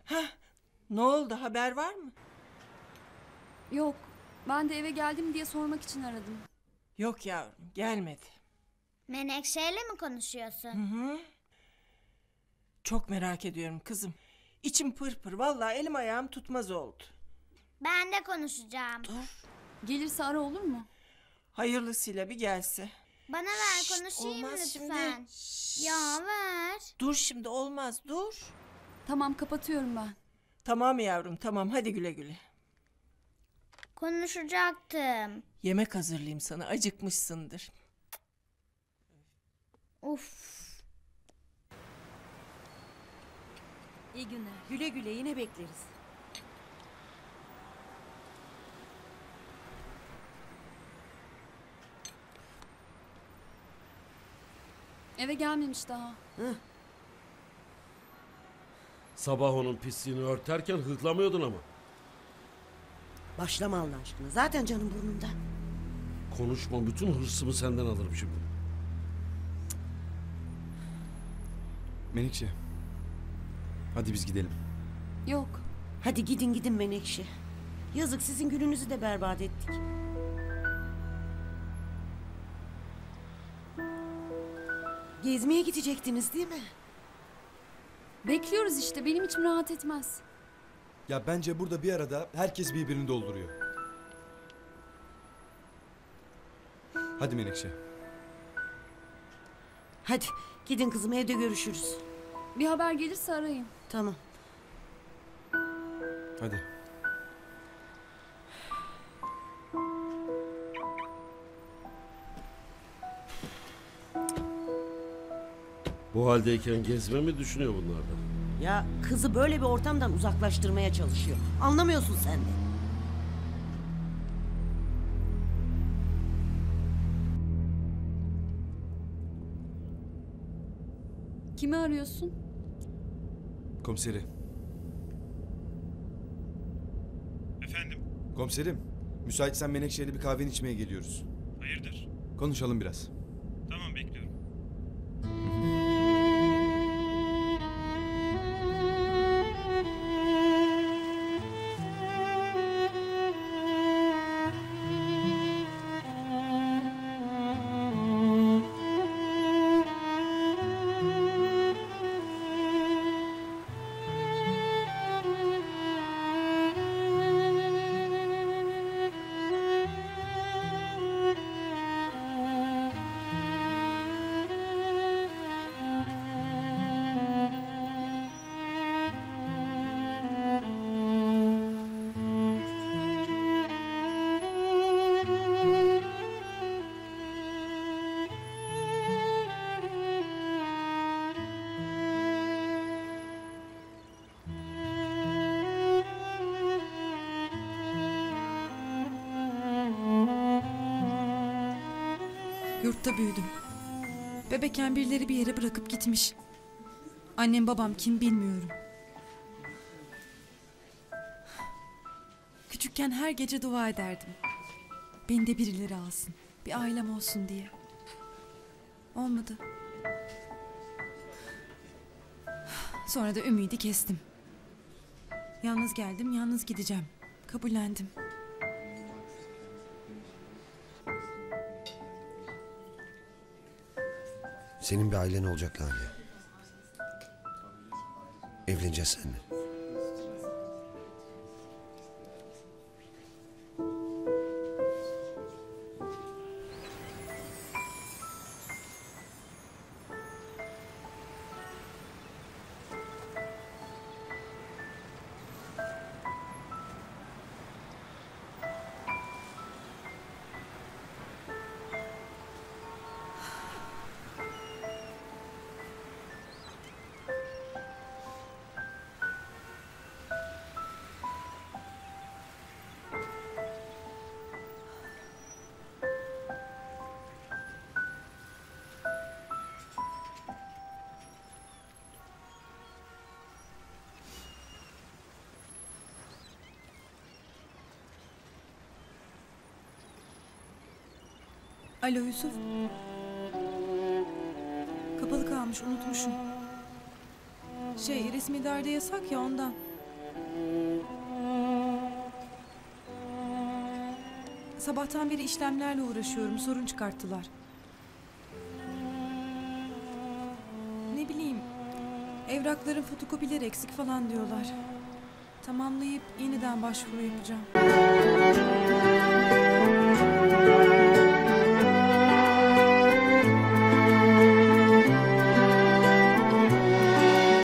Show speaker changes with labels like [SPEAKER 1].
[SPEAKER 1] Ne oldu, haber var mı?
[SPEAKER 2] Yok. Ben de eve geldim diye sormak için aradım.
[SPEAKER 1] Yok yavrum, gelmedi.
[SPEAKER 3] Menekşe'yle mi konuşuyorsun?
[SPEAKER 1] Çok merak ediyorum kızım. İçim pırpır, vallahi elim ayağım tutmaz oldu.
[SPEAKER 3] Ben de konuşacağım.
[SPEAKER 2] Gelirse ara olur mu?
[SPEAKER 1] Hayırlısıyla bir gelse.
[SPEAKER 3] Bana ver konuşayım
[SPEAKER 1] olmaz
[SPEAKER 3] lütfen.
[SPEAKER 1] şimdi.
[SPEAKER 3] Ya ver.
[SPEAKER 1] Dur şimdi, olmaz, dur.
[SPEAKER 2] Tamam, kapatıyorum ben.
[SPEAKER 1] Tamam yavrum, tamam, hadi güle güle.
[SPEAKER 3] Konuşacaktım.
[SPEAKER 1] Yemek hazırlayayım sana, acıkmışsındır.
[SPEAKER 3] Uf.
[SPEAKER 4] İyi günler. Güle güle, yine bekleriz.
[SPEAKER 2] Eve gelmemiş daha.
[SPEAKER 5] Sabah onun pisliğini örterken hıklamıyordun ama.
[SPEAKER 4] Başlama Allah aşkına. Zaten canım burnumda.
[SPEAKER 5] Konuşma, bütün hırsımı senden alırım şimdi.
[SPEAKER 6] Menekşe. Hadi biz gidelim.
[SPEAKER 2] Yok.
[SPEAKER 4] Hadi gidin Menekşe. Yazık, sizin gününüzü de berbat ettik. Gezmeye gidecektiniz değil mi?
[SPEAKER 2] Bekliyoruz işte. Benim içim rahat etmez.
[SPEAKER 6] Ya bence burada bir arada herkes birbirini dolduruyor. Hadi Menekşe.
[SPEAKER 4] Hadi gidin kızım, evde görüşürüz.
[SPEAKER 2] Bir haber gelirse arayın.
[SPEAKER 4] Tamam.
[SPEAKER 6] Hadi.
[SPEAKER 5] Bu haldeyken gezme mi düşünüyor bunlardan?
[SPEAKER 4] Ya kızı böyle bir ortamdan uzaklaştırmaya çalışıyor. Anlamıyorsun sen de.
[SPEAKER 2] Kimi arıyorsun?
[SPEAKER 6] Komiseri.
[SPEAKER 7] Efendim,
[SPEAKER 6] Komiserim. Müsaitsen Menekşe'yle bir kahveni içmeye geliyoruz.
[SPEAKER 7] hayırdır?
[SPEAKER 6] Konuşalım biraz.
[SPEAKER 7] Tamam, bekliyorum.
[SPEAKER 8] Yurtta büyüdüm. Bebekken birileri bir yere bırakıp gitmiş. Annem babam kim bilmiyorum. Küçükken her gece dua ederdim. Beni de birileri alsın. Bir ailem olsun diye. Olmadı. Sonra da ümidi kestim. Yalnız geldim, yalnız gideceğim. Kabullendim.
[SPEAKER 9] Senin bir ailen olacak Lale. Evleneceğiz seninle.
[SPEAKER 8] Alo Yusuf. Kapalı kalmış, unutmuşum. Resmi idarede yasak ya, ondan. Sabahtan beri işlemlerle uğraşıyorum. Sorun çıkarttılar. Ne bileyim. Evrakların fotokopileri eksik falan diyorlar. Tamamlayıp yeniden başvuru yapacağım.